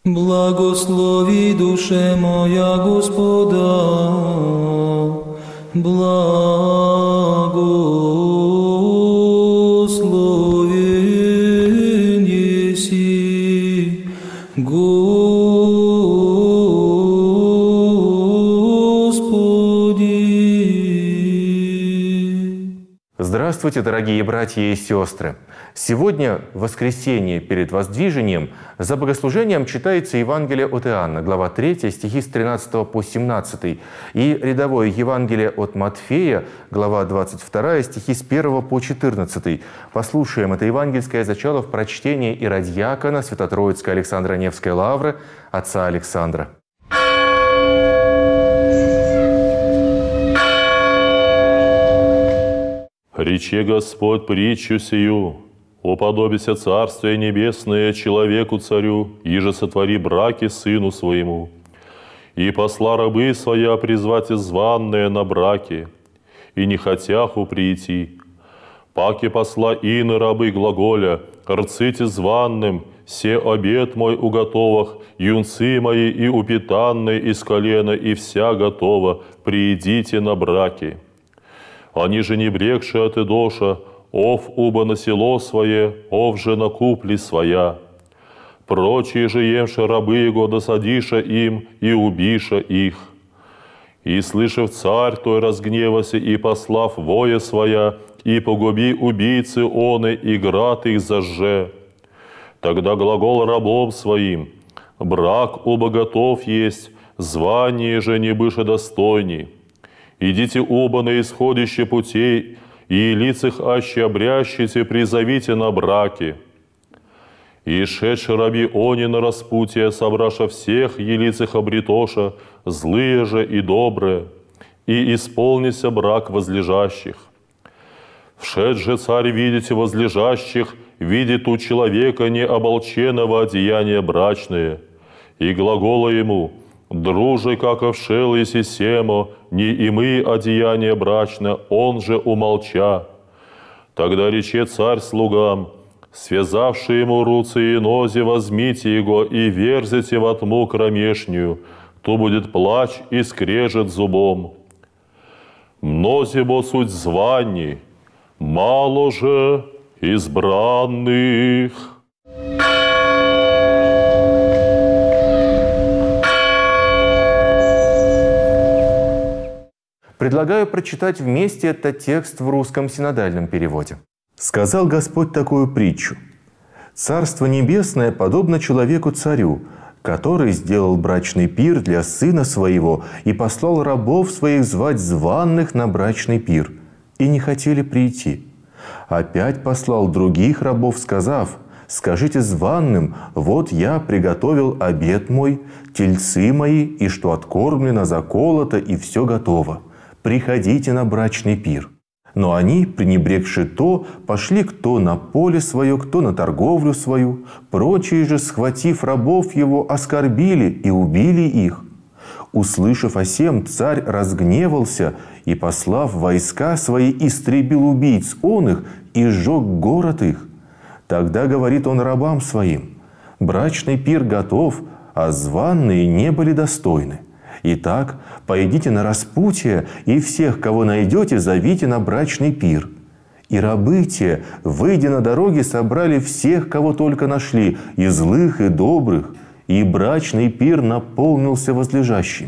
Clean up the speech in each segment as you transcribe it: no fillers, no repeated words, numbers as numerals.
Благослови душе моя Господа, благословен еси, Господи. Здравствуйте, дорогие братья и сестры! Сегодня, в воскресенье перед воздвижением, за богослужением читается Евангелие от Иоанна, глава 3, стихи с 13 по 17, и рядовое Евангелие от Матфея, глава 22, стихи с 1 по 14. Послушаем это евангельское зачало в прочтении иродиакона Свято-Троицкой Александра Невской лавры, отца Александра. «Рече Господь притчу сию, уподобися Царствие Небесное человеку-царю, иже сотвори браки сыну своему. И посла рабы своя призвать изванные на браки, и не хотяху прийти. Паки посла ины рабы глаголя, рците званным, се обед мой уготовах, юнцы мои и упитанные из колена, и вся готова, приидите на браки. Они же не брекши от идоша, ов уба на село свое, ов же на купли своя. Прочие же емши рабы его досадиша им и убиша их. И, слышав царь той, разгневася и послав воя своя, и погуби убийцы оны, и град их зажже. Тогда глагол рабом своим: брак оба готов есть, звание же не быше достойней. Идите оба на исходище путей, и лицах аще обрящите призовите на браки. И шедши раби они на распутие, собраша всех елицах обретоша, злые же и добрые, и исполнися брак возлежащих. Вшед же царь видите возлежащих, видит у человека необолченного одеяния брачное, и глагола ему: друже, как овшел еси семо, не и мы одеяние брачно, он же умолча. Тогда рече царь слугам: связавши ему руцы и нози, возьмите его и верзите во тьму кромешнюю, то будет плач и скрежет зубом. Мнози бо суть званий, мало же избранных». Предлагаю прочитать вместе этот текст в русском синодальном переводе. «Сказал Господь такую притчу. Царство Небесное подобно человеку-царю, который сделал брачный пир для сына своего и послал рабов своих звать званных на брачный пир, и не хотели прийти. Опять послал других рабов, сказав: скажите званным, вот я приготовил обед мой, тельцы мои, и что откормлено, заколото, и все готово. Приходите на брачный пир». Но они, пренебрегши то, пошли кто на поле свое, кто на торговлю свою. Прочие же, схватив рабов его, оскорбили и убили их. Услышав о сем, царь разгневался и, послав войска свои, истребил убийц он их и сжег город их. Тогда говорит он рабам своим: брачный пир готов, а званые не были достойны. Итак, пойдите на распутье, и всех, кого найдете, зовите на брачный пир. И рабы те, выйдя на дороги, собрали всех, кого только нашли, и злых, и добрых, и брачный пир наполнился возлежащими.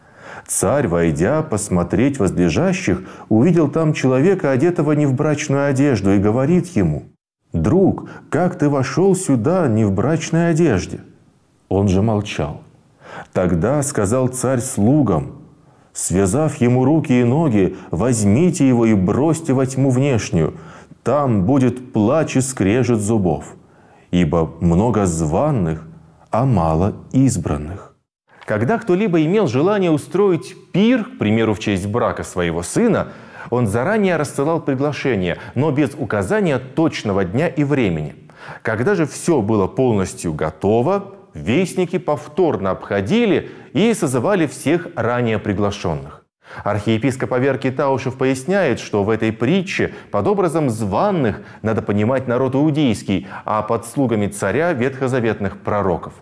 Царь, войдя посмотреть возлежащих, увидел там человека, одетого не в брачную одежду, и говорит ему: «Друг, как ты вошел сюда не в брачной одежде?» Он же молчал. Тогда сказал царь слугам: связав ему руки и ноги, возьмите его и бросьте во тьму внешнюю. Там будет плач и скрежет зубов, ибо много званых, а мало избранных. Когда кто-либо имел желание устроить пир, к примеру, в честь брака своего сына, он заранее рассылал приглашение, но без указания точного дня и времени. Когда же все было полностью готово, вестники повторно обходили и созывали всех ранее приглашенных. Архиепископ Аверкий Таушев поясняет, что в этой притче под образом званных надо понимать народ иудейский, а под слугами царя ветхозаветных пророков.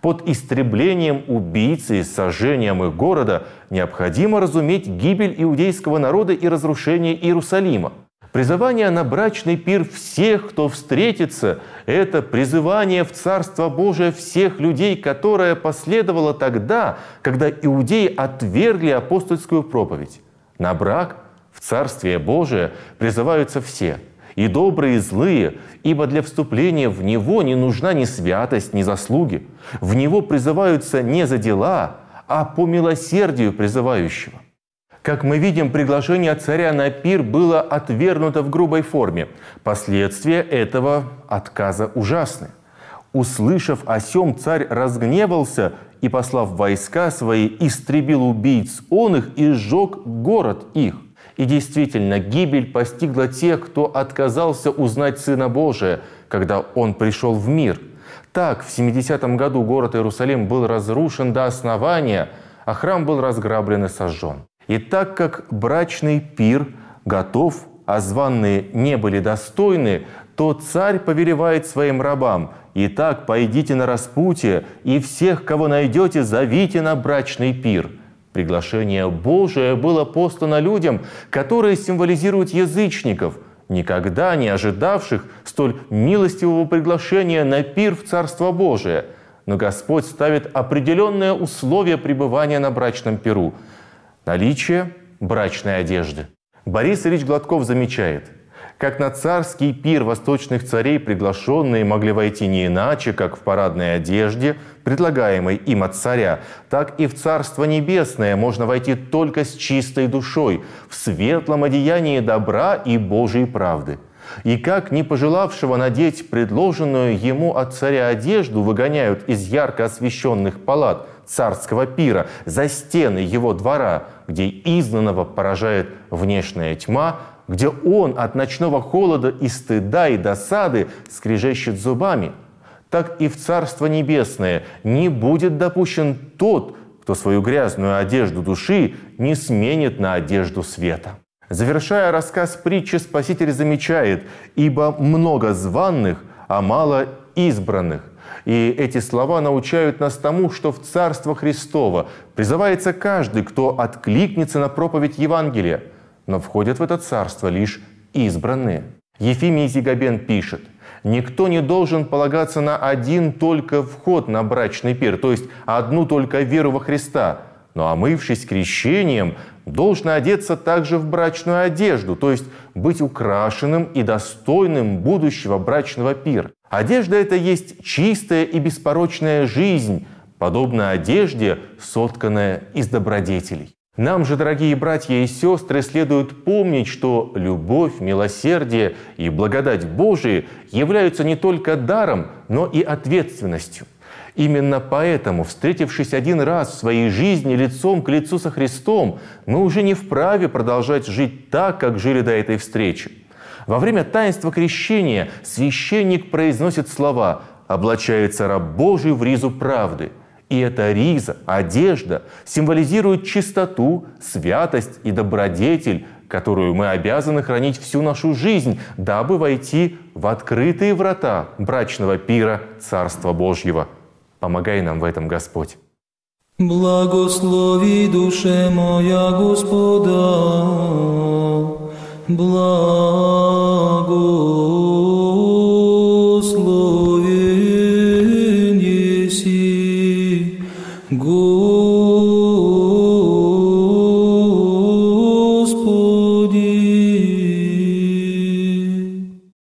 Под истреблением убийц и сожжением их города необходимо разуметь гибель иудейского народа и разрушение Иерусалима. Призывание на брачный пир всех, кто встретится, это призывание в Царство Божие всех людей, которое последовало тогда, когда иудеи отвергли апостольскую проповедь. На брак в Царствие Божие призываются все, и добрые, и злые, ибо для вступления в него не нужна ни святость, ни заслуги. В него призываются не за дела, а по милосердию призывающего. Как мы видим, приглашение царя на пир было отвергнуто в грубой форме. Последствия этого отказа ужасны. Услышав о сем, царь разгневался и, послав войска свои, истребил убийц он их и сжег город их. И действительно, гибель постигла тех, кто отказался узнать Сына Божия, когда Он пришел в мир. Так, в 70-м году город Иерусалим был разрушен до основания, а храм был разграблен и сожжен. И так как брачный пир готов, а званые не были достойны, то царь повелевает своим рабам: «Итак, пойдите на распутье, и всех, кого найдете, зовите на брачный пир». Приглашение Божие было послано людям, которые символизируют язычников, никогда не ожидавших столь милостивого приглашения на пир в Царство Божие. Но Господь ставит определенные условия пребывания на брачном пиру – наличие брачной одежды. Борис Ильич Гладков замечает, как на царский пир восточных царей приглашенные могли войти не иначе, как в парадной одежде, предлагаемой им от царя, так и в Царство Небесное можно войти только с чистой душой, в светлом одеянии добра и Божьей правды. И как не пожелавшего надеть предложенную ему от царя одежду выгоняют из ярко освещенных палат царского пира за стены его двора, где изгнанного поражает внешняя тьма, где он от ночного холода и стыда и досады скрежещет зубами, так и в Царство Небесное не будет допущен тот, кто свою грязную одежду души не сменит на одежду света. Завершая рассказ притчи, Спаситель замечает: «Ибо много званных, а мало избранных». И эти слова научают нас тому, что в Царство Христово призывается каждый, кто откликнется на проповедь Евангелия, но входят в это царство лишь избранные. Ефимий Зигабен пишет: «Никто не должен полагаться на один только вход на брачный пир, то есть одну только веру во Христа, но, омывшись крещением, должно одеться также в брачную одежду, то есть быть украшенным и достойным будущего брачного пира. Одежда – это есть чистая и беспорочная жизнь, подобно одежде, сотканная из добродетелей». Нам же, дорогие братья и сестры, следует помнить, что любовь, милосердие и благодать Божии являются не только даром, но и ответственностью. Именно поэтому, встретившись один раз в своей жизни лицом к лицу со Христом, мы уже не вправе продолжать жить так, как жили до этой встречи. Во время таинства крещения священник произносит слова: «Облачается раб Божий в ризу правды». И эта риза, одежда, символизирует чистоту, святость и добродетель, которую мы обязаны хранить всю нашу жизнь, дабы войти в открытые врата брачного пира Царства Божьего. Помогай нам в этом, Господь. Благослови душе моя Господа, благословен еси, Господи.